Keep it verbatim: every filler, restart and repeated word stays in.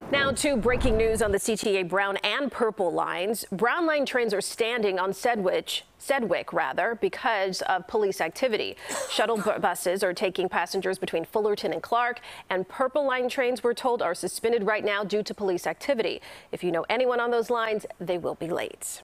Now to breaking news on the C T A Brown and Purple lines. Brown line trains are standing on Sedgwick, Sedgwick rather, because of police activity. Shuttle buses are taking passengers between Fullerton and Clark, and Purple line trains, we're told, are suspended right now due to police activity. If you know anyone on those lines, they will be late.